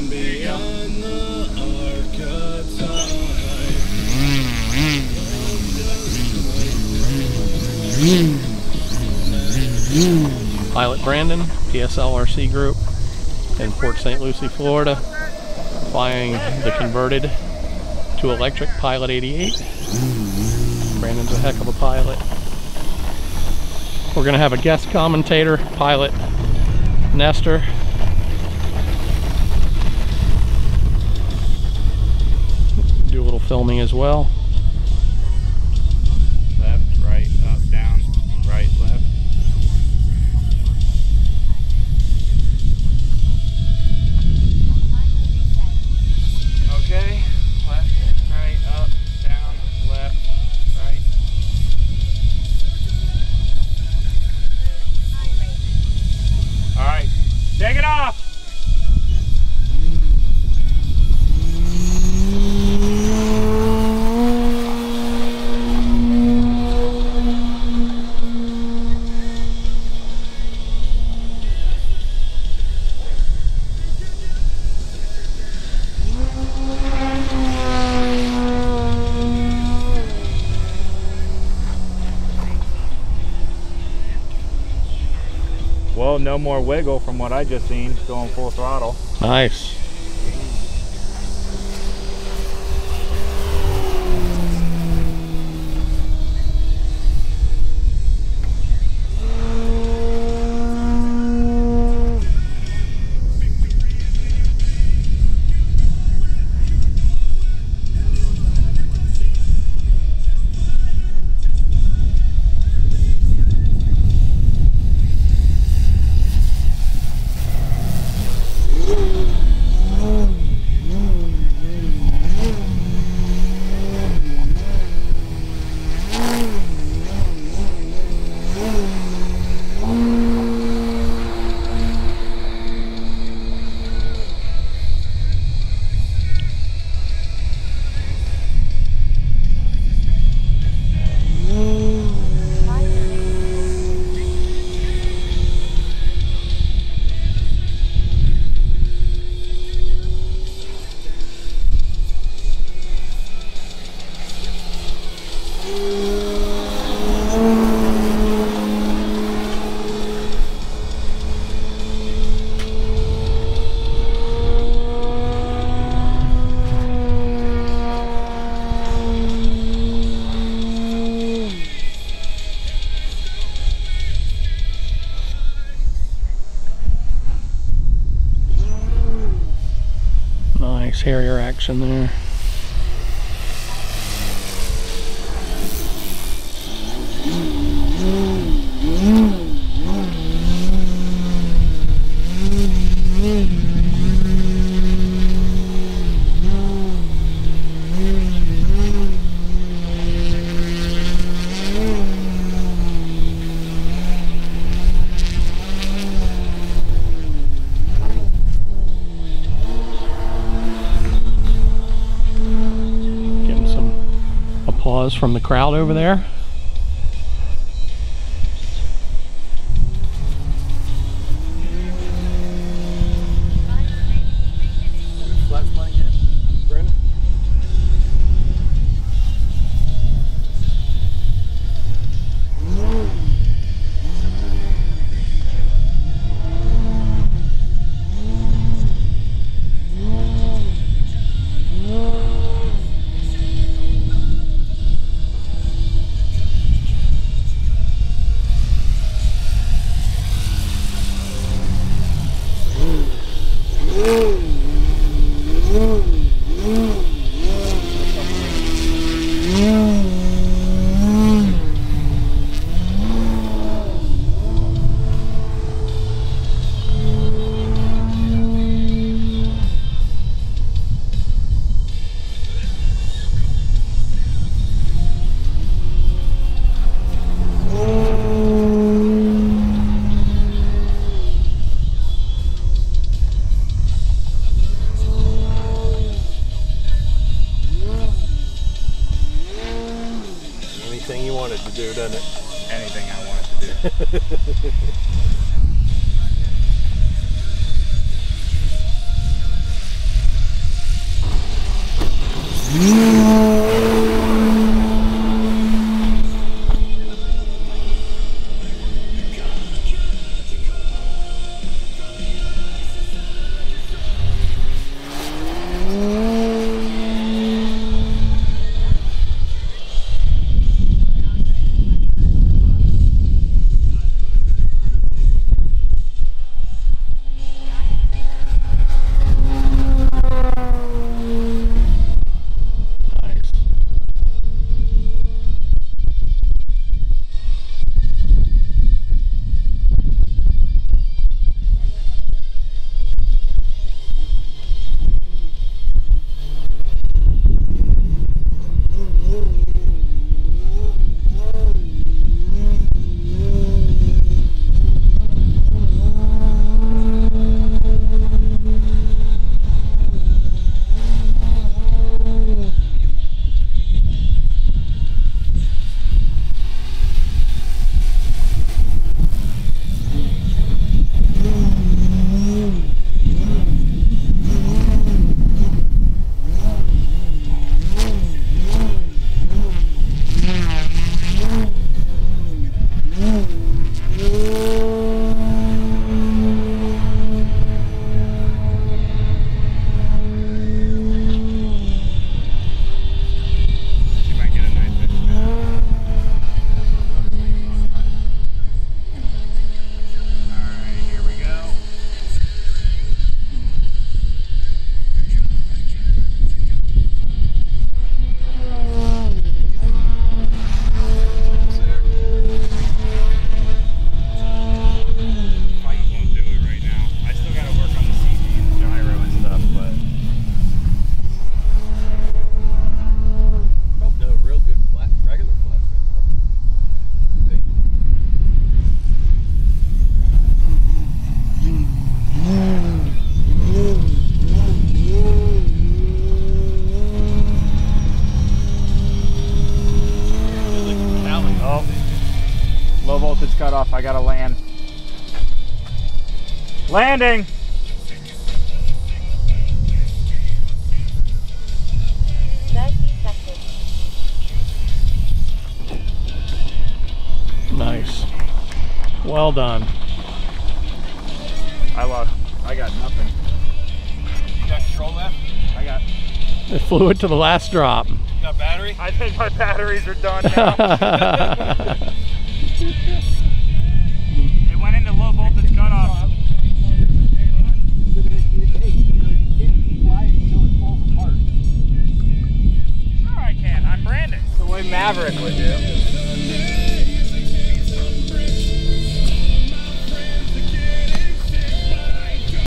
beyond the archetype. Pilot Brandon, PSLRC Group in Port St. Lucie, Florida, flying the converted to electric Pilot 88. Brandon's a heck of a pilot. We're going to have a guest commentator, Pilot Nestor. Do a little filming as well. Left, right, up, down, right, left. Okay, left, right, up, down, left, right. All right, take it off. Well, no more wiggle from what I just seen, going full throttle. Nice. Nice Harrier action there. Applause from the crowd over there. Anything you wanted to do, doesn't it? Anything I wanted to do. cutoff. I gotta land. Landing! Nice. Well done. I got nothing. You got control left? I got... It flew it to the last drop. You got battery? I think my batteries are done now. It went into low voltage cutoff. Sure I can. I'm Brandon. The way Maverick would do.